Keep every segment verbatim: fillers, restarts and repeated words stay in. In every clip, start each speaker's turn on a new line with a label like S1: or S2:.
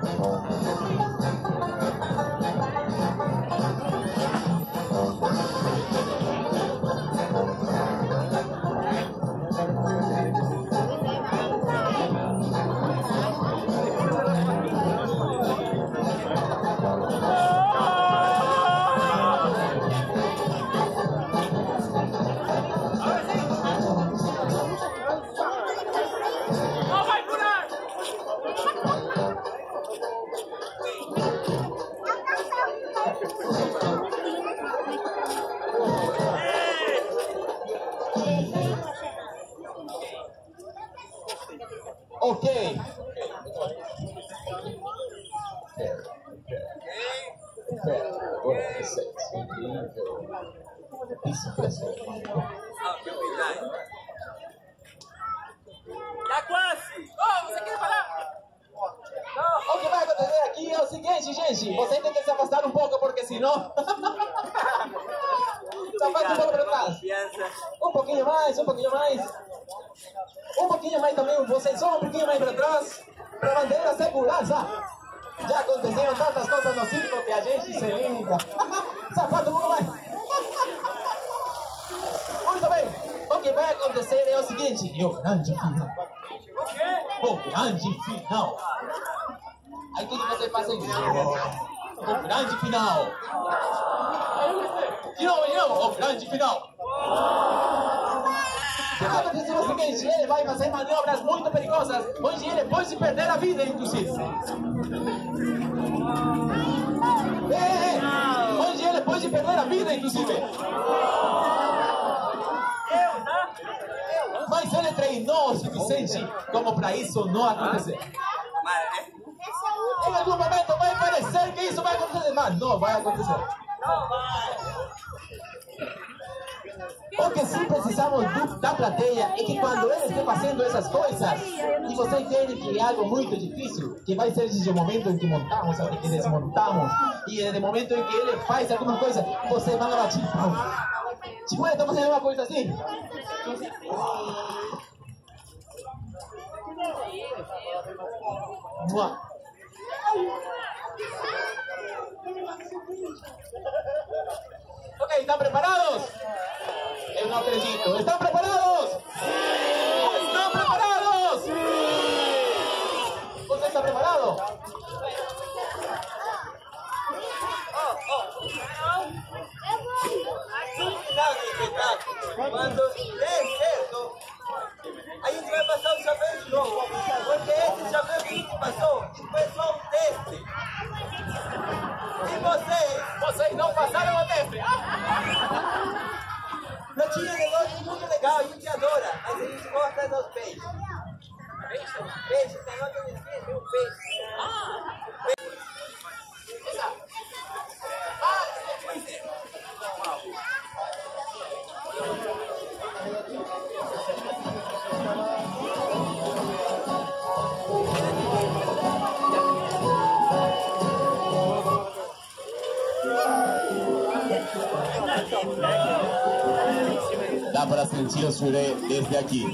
S1: Ok.
S2: Tá quase! Oh, você quer falar?
S1: O que vai acontecer aqui é o seguinte, gente. Você tem que se afastar um pouco, porque senão... Se afasta um pouco para trás. Um pouquinho mais, um pouquinho mais. Um pouquinho mais também, vocês só um pouquinho mais para trás. Para manter a segurança. Já aconteceram tantas coisas no circo que a gente se liga. Se afasta um pouco mais. Muito bem. O que vai acontecer é o seguinte. É o grande final. O grande final. Aí tudo você faz assim. O grande final. De novo, de novo. O grande final. O que vai acontecer é o seguinte. Ele vai fazer manobras muito perigosas, onde ele pode perder a vida, inclusive. É, é. Onde ele pode perder a vida, inclusive. Mas ele treinou o suficiente como para isso não acontecer. Em algum momento vai parecer que isso vai acontecer, mas não vai acontecer. O que sim precisamos do, da plateia é que quando ele esteja fazendo essas coisas, e você entende que é algo muito difícil, que vai ser desde o momento em que montamos até que desmontamos, e desde o momento em que ele faz alguma coisa, você vai bater palmas. Tipo, então fazendo uma coisa assim. Mua. Ok, ¿están preparados? Eu não acredito. ¿Están preparados? ¿Están preparados? ¿Você está preparado?
S2: Quando der certo, a gente vai passar o chapéu de novo. Porque esse chapéu que a gente passou foi só um teste. E vocês?
S1: Vocês não passaram o teste.
S2: Não tinha negócio muito legal, a gente adora, mas a gente gosta dos peixes. Peixe, o negócio de esquecer, um peixe.
S1: Dá para sentir o churé desde aqui.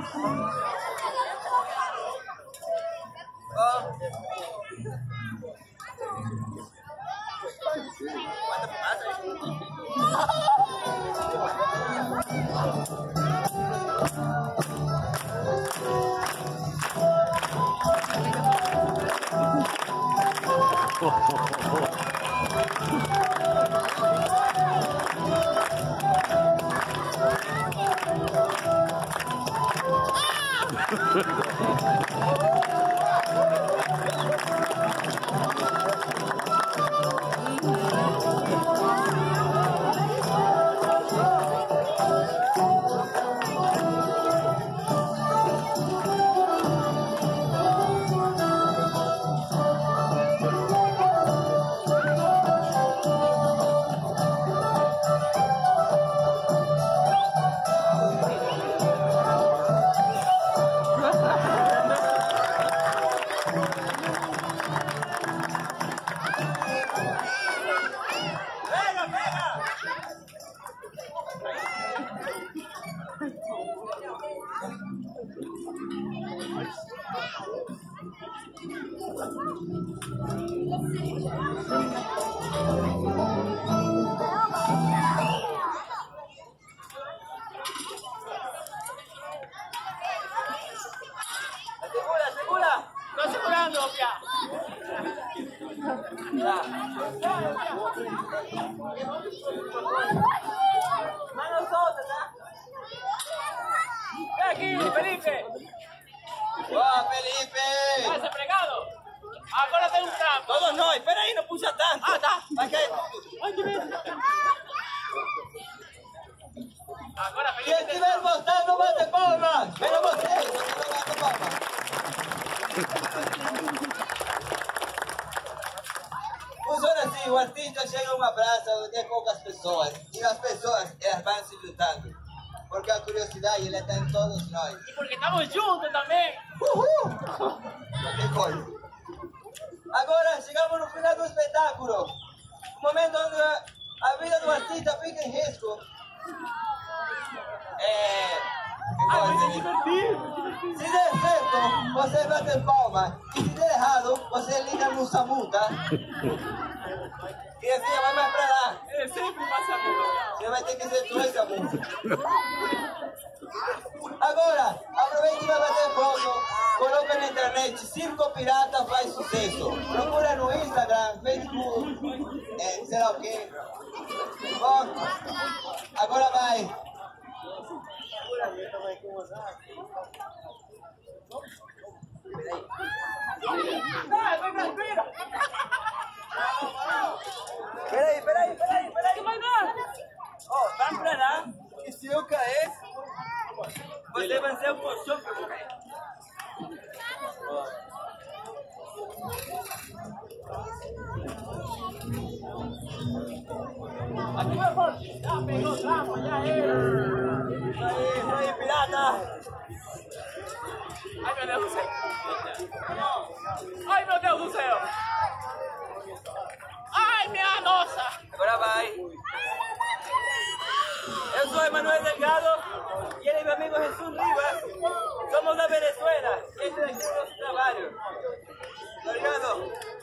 S2: Mano solta, tá?
S3: Vem aqui, Felipe!
S2: Boa, Felipe!
S3: Vai ser pregado? Agora tem um trampo!
S2: Todos nós, espera aí, não puxa tanto!
S3: Ah, tá!
S2: Vai cair tudo!
S3: Ai, que medo! Agora, Felipe!
S2: Quem estiver votando, bate palmas! Menos vocês, vocês não batem palmas! Funciona assim, o artista chega a uma praça onde tem poucas pessoas e as pessoas elas vão se juntando. Porque a curiosidade ela está em todos nós.
S3: E porque estamos juntos também!
S2: Uhul! Que coisa! Agora chegamos no final do espetáculo. Um momento onde a vida do artista fica em risco. É... Que coisa, hein? Se der certo, você bate palma. E se der errado, você liga no SAMU, tá? E assim, vai mais pra lá.
S3: É sempre passa muito!
S2: Você vai ter que ser tu esse SAMU. Agora, aproveite e vai bater foto. Coloca na internet, Circo Pirata faz sucesso. Procura no Instagram, Facebook, é, sei lá o quê. Bom, agora vai. Peraí, peraí, peraí, peraí.
S3: Que vai dar?
S2: Ó, vai pra lá. E se eu cair, você vai ser o colchão que eu vou cair.
S3: Aqui vai forte! Já pegou o trampo, já é!
S2: Aí, aí, pirata!
S3: Ai, meu Deus do céu! Ai, meu Deus do céu! Ai, minha nossa!
S2: Agora vai. Eu sou Emanuel Delgado e ele é meu amigo Jesus Rivas. Somos da Venezuela. Este daqui é o nosso trabalho. Obrigado.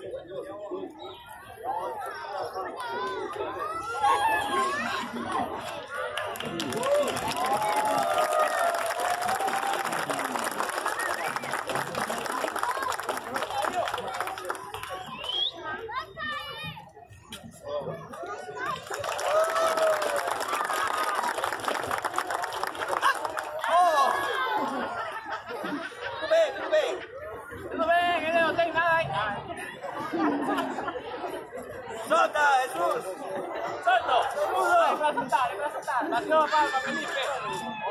S2: Tudo bem, tudo bem.
S3: Tudo bem, ele não tem nada aí.
S2: Solta, Jesus.
S3: Solto! Vai pra saltar, vai pra saltar. Bateu a palma, Felipe.